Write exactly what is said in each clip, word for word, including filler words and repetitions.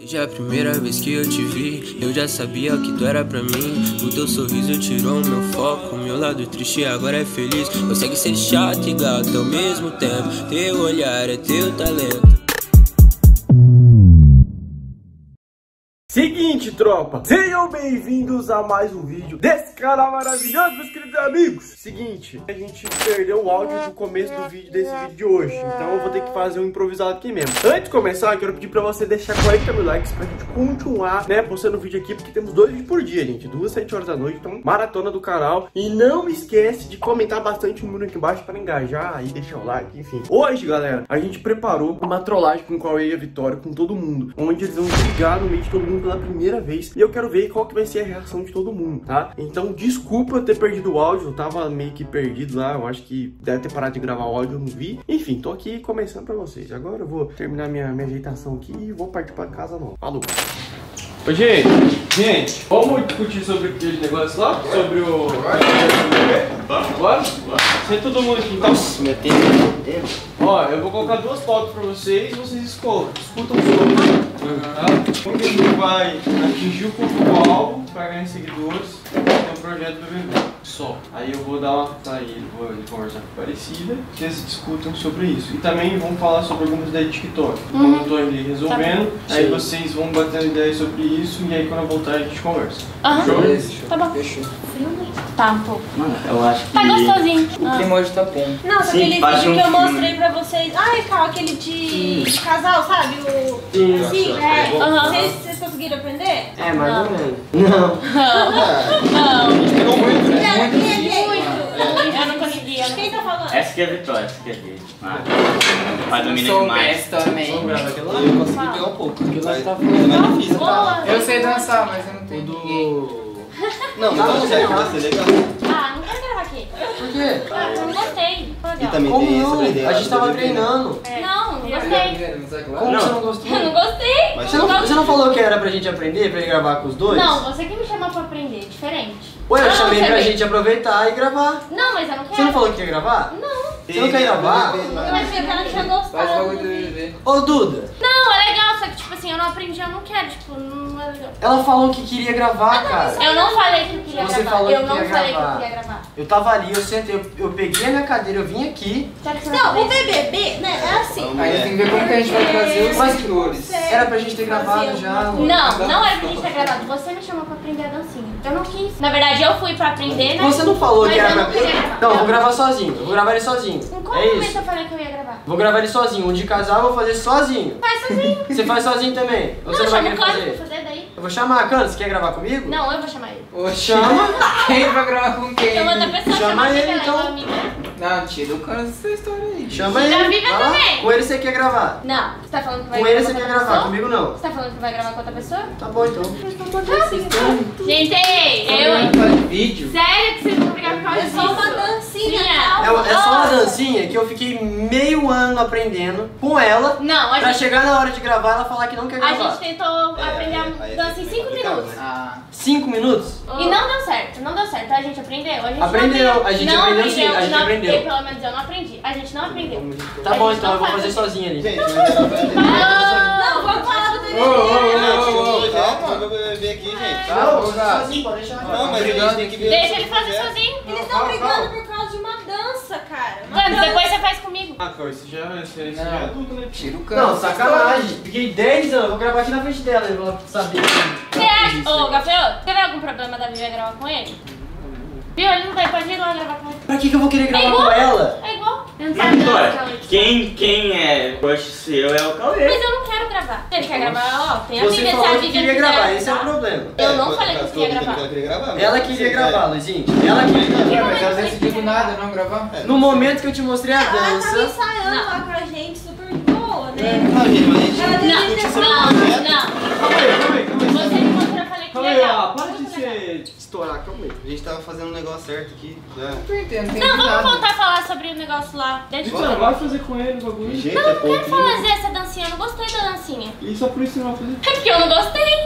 Desde a primeira vez que eu te vi, eu já sabia o que tu era pra mim. O teu sorriso tirou o meu foco, o meu lado triste agora é feliz. Consegue ser chato e gato ao mesmo tempo, teu olhar é teu talento. Seguinte, tropa, sejam bem-vindos a mais um vídeo desse canal maravilhoso, meus queridos amigos. Seguinte, a gente perdeu o áudio do começo do vídeo desse vídeo de hoje, então eu vou ter que fazer um improvisado aqui mesmo. Antes de começar, eu quero pedir pra você deixar quarenta mil likes pra gente continuar, né, postando vídeo aqui, porque temos dois vídeos por dia, gente, duas, sete horas da noite, então maratona do canal. E não esquece de comentar bastante o muro aqui embaixo pra engajar e deixar o like, enfim. Hoje, galera, a gente preparou uma trollagem com o Cauê e a Vitória, com todo mundo, onde eles vão brigar no meio de todo mundo pela primeira vez, e eu quero ver qual que vai ser a reação de todo mundo, tá? Então, desculpa eu ter perdido o áudio, eu tava meio que perdido lá, eu acho que deve ter parado de gravar o áudio, eu não vi. Enfim, tô aqui começando pra vocês. Agora eu vou terminar minha, minha ajeitação aqui e vou partir pra casa não. Falou! Ô, gente, gente, vamos discutir sobre aquele negócio lá? Sobre o... Vamos? Bora? Senta todo mundo aqui, então. Nossa, meu tempo, meu tempo. Ó, eu vou colocar duas fotos pra vocês e vocês escolhem, escutam sobre. Tá? Como que a gente vai atingir o público-alvo para ganhar seguidores? Tem um projeto pra vender. Só. Aí eu vou dar uma saída, vou conversar com a Aparecida, que eles discutam sobre isso. E também vamos falar sobre algumas ideias de TikTok. Uhum. Quando eu tô ali resolvendo, tá, aí vocês vão batendo ideias sobre isso e aí quando eu voltar a gente conversa. Aham. Show? Fechou. Tá bom. Fechou. Tá um pouco. Mano, eu acho que... Tá gostosinho. O clima hoje tá bom. Nossa, Sim, aquele faz vídeo um que eu filme. mostrei pra vocês. Ai, Cal, aquele de Sim. casal, sabe? O... Sim. Sim, é. Aham. Vocês, vocês conseguiram aprender? É, mais Não. ou menos. Não. Não, Pegou muito, né? Quem é Muito. quem? eu não consegui. Eu não Quem tá falando? Essa aqui é a Vitória, essa aqui é a Vitória. Ah, vai dominar Sou demais. mestre também. Vamos gravar aquele lá? Eu consegui pegar um pouco. Aquele lá tá mais difícil, Boa. Eu sei dançar, mas eu não tenho ninguém. do... Não, não, não, sério, vai ser legal. Ah, não quero gravar aqui. Por quê? Ah, eu não gostei. Foi E legal. também Como tem essa não? ideia. A gente tava treinando. Não, não gostei. Como Não. você não gostou? Eu não gostei. Mas Você não, você não falou que era pra gente aprender, pra ele gravar com os dois? Não, você que me chamou pra aprender. Diferente. Ué, eu Ah, chamei você pra vê. gente aproveitar e gravar. Não, mas eu não quero. Você não falou que ia gravar? Não. Você não quer gravar? Eu achei que ela tinha Faz o gostado. bagulho do do vídeo. bebê. Ô, Duda, Não, é legal, só que tipo assim, eu não aprendi, eu não quero. Tipo, não é legal. ela falou que queria gravar, cara. Eu não falei que eu queria Você gravar. falou eu que não queria falei gravar. que eu queria gravar. Eu tava ali, eu sentei, eu, eu peguei a minha cadeira, eu vim aqui. Quero que você Não, o faça B B B, né? É assim. Aí tem que ver como que a gente vai trazer os Mas- seguidores. Era pra gente ter gravado já. Não, não era pra gente ter gravado. Você me chamou pra aprender a dancinha. Eu não quis. Na verdade, eu fui pra aprender, né? Você não falou Mas que era eu pra... não queria gravar. Não, eu vou gravar sozinho, eu vou gravar ele sozinho. Em qual É momento isso. eu falei que eu ia gravar? Vou gravar ele sozinho, um de casal eu vou fazer sozinho. Faz sozinho. Você faz sozinho também? Ou você não vai chama querer o Cândido pra fazer? fazer daí. Eu vou chamar, Cano, você quer gravar comigo? Não, eu vou chamar ele. Oxi. Chama. Quem vai gravar com quem? Chama outra pessoa, Chama chama a ele, Vivi, ela é então. tua amiga. Não, tira o cano dessa história aí. Chama E ele. a Vivi Vai lá. também. Com ele você quer gravar? Não, você tá falando que vai Com ele gravar você com quer outra gravar, pessoa? comigo não. Você tá falando que vai gravar com outra pessoa? Tá bom então. Gente, eu, hein? Faz vídeo. Sério que vocês vão brigar por causa É disso? só uma dancinha. É, é só uma dancinha que eu fiquei meio ano aprendendo com ela. Não, a Pra gente, chegar na hora de gravar ela falar que não quer a gravar. gente tentou É, aprender aí- a aí dança em é cinco complicado, minutos. né? Ah. Cinco minutos? E não deu certo, não deu certo. A gente aprendeu. A gente Aprendeu, não a gente não aprendeu sim, a gente não, aprendeu. eu, pelo menos eu não aprendi. A gente não aprendeu. Tá bom então, eu vou fazer sozinha ali. Gente, mas é pra aprender. Não, vamos falar do B B Ô, ô, B. ô, ô, ô, Calma, calma. eu vou ver aqui, gente. Tá, ô, Gato. Sozinho, pode deixar. Não, mas a gente tem que ver. Deixa ele fazer sozinho. Eles estão brigando por causa de uma dança, cara. Uma Mano, dança. depois você faz comigo. Ah, cara, isso já, isso, isso já Não. é adulto, né? Tira o cano. Não, sacanagem. Fiquei dez anos, vou gravar aqui na frente dela, eu vou saber. Você acha, ô Gafanhoto, você vê algum problema da Vivi gravar com ele? Viu? Ele não tem, pode ir lá gravar com ele. Pra que, que eu vou querer É gravar igual, com ela? é igual. Eu não Mas, sabe Vitória, dança, Cauê. quem, quem é crush seu é o Cauê. Mas eu não quero gravar. Se ele quer gravar, ó, tem a Você Vivi, se a falou que Vivi queria quiser, gravar, esse é o tá? problema. Eu não É, falei que eu mas queria ela gravar. queria gravar. mas Ela você queria é. gravar, Luizinho. Ela queria gravar. É, mas ela decidiu do nada não gravar. No momento que eu te mostrei a Ela tava dança. ensaiando Não. lá com a gente, super boa, né? Ah, gente, mas a gente Ela tem que devia discutir ter sobre o Não, projeto. não. Calma aí, calma aí, calma aí. Você me mostrou, eu falei que Calma aí, legal. ó. Para de Muito legal. ser. estourar, calma aí. A gente tava fazendo um negócio certo aqui. Já. Não entendo, não tem Não, vamos nada. voltar a falar sobre o negócio lá. Deixa eu Você não vai fazer com ele o bagulho? Gente, Não, é não pouco. quero fazer essa dancinha, eu não gostei da dancinha. E só por isso você não vai fazer? É porque eu não gostei. Você vai,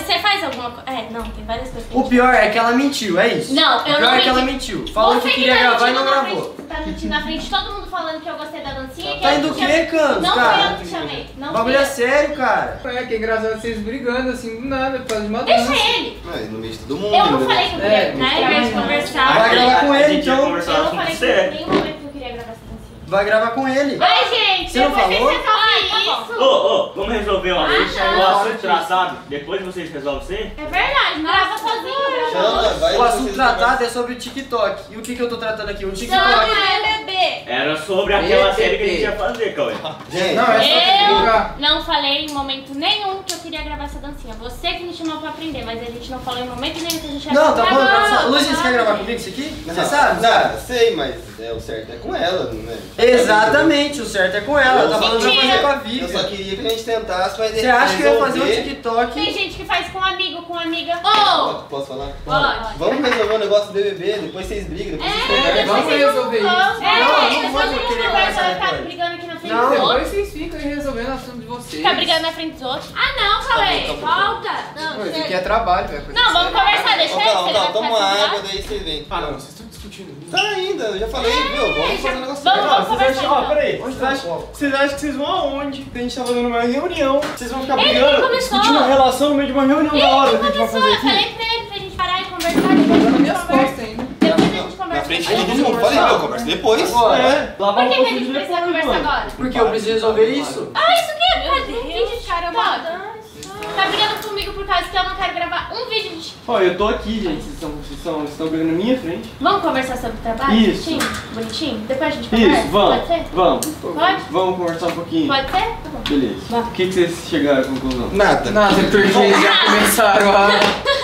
você faz alguma coisa? É, não, tem várias coisas que a O gente... pior é que ela mentiu, é isso? Não, eu O pior não é que ela menti. mentiu. Falou Você que queria tá gravar e mentindo não na gravou. frente- Tá mentindo na frente de todo mundo falando que eu gostei da dancinha. que Tá eu indo o te quê, chamei. Canos, Não cara? fui eu que te chamei. O Não bagulho fui é eu. sério, cara. É que é engraçado vocês brigando assim do nada, por causa de uma Deixa dança. ele. Mas no meio de todo mundo. Eu não né? falei que eu É, queria, né? Ao invés de conversar. Vai gravar com A ele, gente ia então. conversar Eu não com falei que você. em nenhum momento que eu queria gravar essa dancinha. Vai gravar com ele. Ai, gente, Você não depois falou? vocês resolvem isso. Ô, ô, vamos resolver uma vez. Ah, O não. assunto tratado, depois vocês resolvem você? É verdade, grava sozinho. Chama, vai. O assunto vocês tratado é sobre o TikTok. E o que, que eu tô tratando aqui? O Sobre TikTok. o bebê. Era sobre aquela E- série que a e- gente ia fazer, Cauê. Gente, Não, é só brincar. Eu não falei em momento nenhum que eu queria gravar essa dancinha. Você que me chamou pra aprender, mas a gente não falou em momento nenhum que a gente ia Não, tá bom. gravar. Tá... Luizinho, você quer gravar comigo isso aqui? Você sabe? Não, sei, mas é, o certo é com ela, né? Exatamente, o certo é com ela. Tá falando pra Mentira. fazer com a Eu Vivi. só queria que a gente tentasse, mas Você acha que eu ia fazer um resolver- TikTok? Tem gente que faz com amigo, com amiga. Ô! Posso falar? Pode. Vamos resolver o negócio do B B B, depois vocês brigam, depois vocês É, conversam. depois Vamos vocês resolver vão- isso. É, Não, não depois vamos vocês querer conversam, conversar vai ficar depois. brigando aqui na frente Não. dos Depois outros. vocês ficam aí resolvendo o assunto de vocês. Ficar brigando na frente dos outros. Ah, não, Cauê. Tá bom, tá bom. Volta. Não, Pô, isso sério. aqui é trabalho, velho. coisa Não, vamos séria. conversar, deixa Ô, ele. calma, se ele vai calma, toma ficar uma sem água, graça. daí vocês vêm. Ah, não, vocês estão discutindo. Tá ainda, eu já falei, viu? Vamos fazer um negócio Vamos, sério. vamos Vocês conversar. acham, ó, então. peraí, Onde vocês tá o acham, copo? vocês acham que vocês vão aonde? Que a gente tá fazendo uma reunião. Vocês vão ficar Ele nem brigando, começou. discutindo uma relação no meio de uma reunião da hora que a gente vai Começou, fazer eu aqui. falei pra ele pra gente parar e conversar. Depois a Tá nas gente minhas conversa. costas ainda. Depois a gente conversa. Na frente de todo mundo, falei, meu, conversa depois. É, lavar Por um que, que a pouco gente de precisa depois, conversar mano. agora? Porque eu preciso resolver isso. Ah, isso aqui é fazer um vídeo de Cara, é TikTok. uma dança. Tá brigando comigo por causa que eu não quero gravar um vídeo de TikTok. Ó, eu tô aqui, gente. Vocês estão, vocês estão, vocês estão brigando na minha frente. Vamos conversar sobre o trabalho? Isso. Bonitinho? Bonitinho? Depois a gente conversa? Isso, vamos. Pode ser? Vamos. Pode? Vamos conversar um pouquinho. Pode ser? Tá bom. Beleza. Vai. O que, que vocês chegaram à conclusão? Nada. Nada, porque eles já começaram a...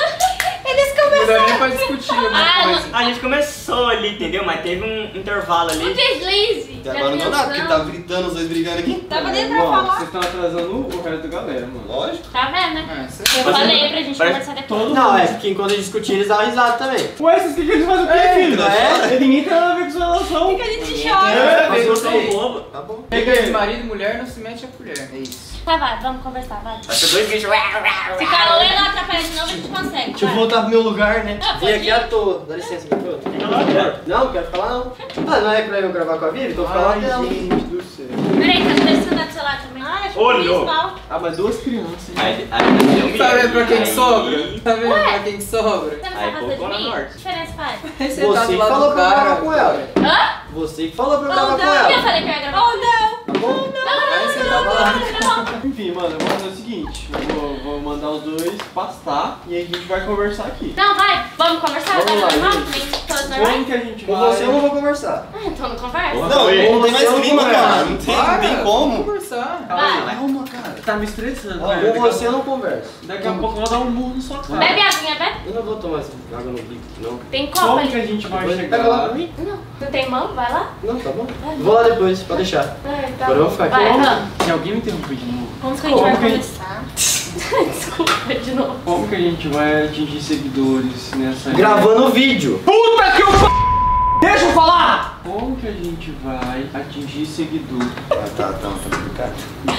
Eles Não dá começaram. nem pra discutir alguma Ah, coisa. A gente começou ali, entendeu? Mas teve um intervalo Um ali. deslize. Até agora não deu nada, porque tava gritando os dois brigando aqui. Tava dentro pra Irmão, falar. vocês estão atrasando o resto da galera, mano. Lógico. Tá vendo, né? Ah, isso é- Eu falei pra gente Parece- conversar depois. Todo Não, mundo. é porque enquanto eles discutirem, eles dão risada também. Ué, vocês querem que eles fazem o quê, É, filho? não É? Ninguém tem nada a ver com sua relação. Que a gente chora. É, Mas eu você- sei. bobo. Tá bom. Pega esse marido e mulher, não se mete a colher. É isso. Tá, vai, vamos conversar, vai. Vai ser dois bichos. Se Caroline não atrapalhar de novo, a gente consegue. Deixa eu vai. voltar pro meu lugar, né? Ah, Vim pode aqui ir. à toa. Dá licença, meu filho. Não, não quero falar não. Ah, não é pra eu gravar com a Vivi? Então fica lá Ai, dela. gente do céu. Peraí, tá deixando do seu lado também. Ah, acho que Olhou. fiz mal. Ah, mas duas crianças. hein? Aí, aí deu medo. Tá vendo pra quem Aí- sobra? Tá vendo Ué. pra quem sobra? Você não Aí, sabe fazer colocou de na mim? norte. Que diferença faz? Você Você tá do que lado falou do pra eu cara. gravar com ela. Hã? Você que falou pra eu Oh, gravar com não. E eu ela. falei que eu ia gravar. Oh, não. Tá bom? Aí você tá do lado. Enfim, mano, eu vou fazer o seguinte. Eu vou, vou mandar os dois pastar e aí a gente vai conversar aqui. Não, vai, vamos conversar? Vamos vai lá, normal? gente. Nem todos Como normais? que a gente Com vai... você eu não vou conversar. Ah, então não conversa? Porra. Não, Oi. não tem mais Você clima, não cara. vai. Não tem, não tem Para, como. vamos conversar. Vai. Calma, cara. Tá me estressando. Ó, velho. com você eu não converso. Daqui a pouco eu vou dar um murro na sua cara. Bebe aguinha, bebe. Eu não vou tomar essa água no bico, não. Tem copo Como ali. que a gente vai Depois chegar pega lá lá? pra mim. Não, não tem mão? Vai lá. Não, tá bom. Vou lá depois, pode deixar. Vai, tá. Agora eu vou ficar aqui. Vai, Como? vamos. Se alguém me interromper de novo. Como que a gente Como vai que a começar? Desculpa, de novo. Como que a gente vai atingir seguidores nessa... Gravando o vídeo. Puta que eu p... Deixa eu falar! Como que a gente vai atingir seguidores? Ah, tá, tá, tá complicado.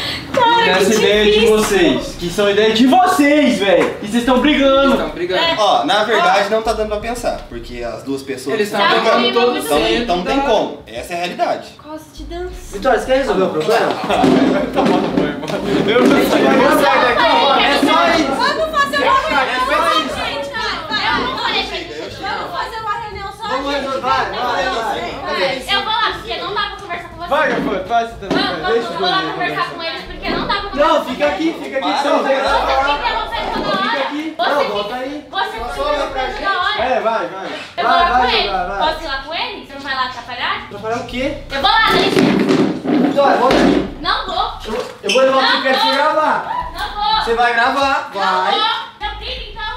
Essa ideia de vocês, que são ideias de vocês, velho. E vocês estão brigando. Estão brigando. Ó, na verdade não tá dando pra pensar, porque as duas pessoas Eles que estão estão Tá brigando brigando, todos então, sempre. então não tem tá? como. Essa é a realidade. Gosto de dança. Vitória, você quer resolver o problema? Eu não sei. É só isso. Vamos fazer uma reunião só só, isso. gente. Vai, Eu vai. não falei pra gente. Vamos fazer uma reunião só, Vamos gente. resolver, vai, vai, vai. Vai, eu vou lá, porque não dá pra conversar com vocês. Vai, Gafã, faz você também. Vamos, vai. vamos, Deixa eu eu vou lá ver, conversar conversar. com eles, porque não dá pra conversar Não, com fica vocês. aqui, fica aqui. Para, que você fica não Você vai que interrompendo toda hora. Fica aqui. Você Não, que- volta aí. Você que Só olha pra interrompendo toda hora. É, vai, vai. Eu vou Vai, lá com vai, ele. vai, vai. Posso ir lá com ele? Você não vai lá atrapalhar? Atrapalhar o quê? Eu vou lá, dá licença. Vitória, volta aqui. Não vou. Eu, eu vou levar o tripé pra você gravar. Não vou. Você vai gravar, Não vai. vou. Não briga, então.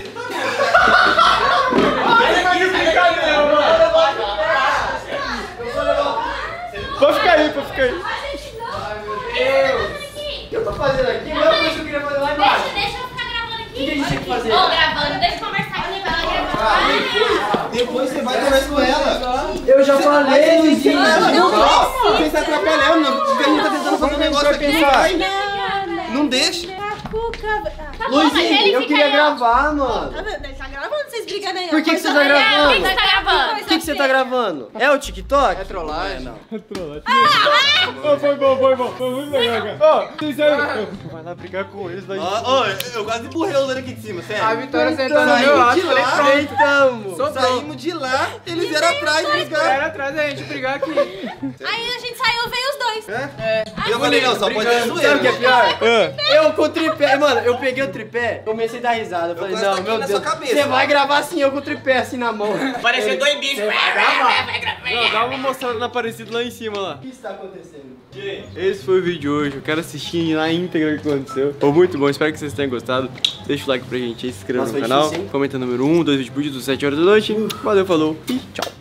Pode ficar aí, pode ficar aí. A gente não. Ai, meu O que Deus. você tá fazendo aqui? Eu tô fazendo aqui, não é coisa que eu queria fazer lá embaixo. Deixa, deixa eu ficar gravando aqui. O que a gente tem que fazer? Ô, gravando, deixa eu conversar aqui, vai lá gravando. Ah, depois você vai conversar com ela. Eu já falei, Luizinho. Ó, você está atrapalhando, porque a gente tá tentando fazer um negócio aqui. Vai. Vai. Não deixa. Cuca. Ah, Tá bom, mas ele Luizinho, eu fica queria aí, ó. gravar, mano. tá vendo? Ele tá gravando vocês brigando aí. ó. Por que, que você tá Coisa Por que gravando? que você tá gravando? Por que, que você tá gravando? É o TikTok? É trollagem. Não. Ô, foi bom, foi bom. Foi muito legal, cara. Ó, sincero. Vai lá brigar com eles. Vai... Ó, ó, eu quase empurrei o Lando aqui de cima, sério. A Vitória sentou no meu lado, de falei, lá, pronto. Deitamos. Sou pronto. Saímos de lá, eles vieram atrás brigar. Era atrás da gente brigar aqui. Aí a gente saiu, veio os dois. É. Eu falei, não, só pode ter Sabe o que zoeira. é pior? Eu com o tripé, mano, eu peguei o tripé, comecei a dar risada. Eu falei, quase não, taquei meu na Deus, sua cabeça. você vai gravar assim, eu com o tripé assim na mão. Parecendo dois bichos. Não, dá uma mostrada na Aparecida lá em cima, lá. O que está acontecendo? Esse foi o vídeo de hoje, eu quero assistir na íntegra o que aconteceu. Foi muito bom, espero que vocês tenham gostado. Deixa o like pra gente aí, se inscreva Nossa, no foi canal. difícil, hein? Comenta número um, dois vídeos por dia, dos sete horas da noite. Valeu, falou e tchau.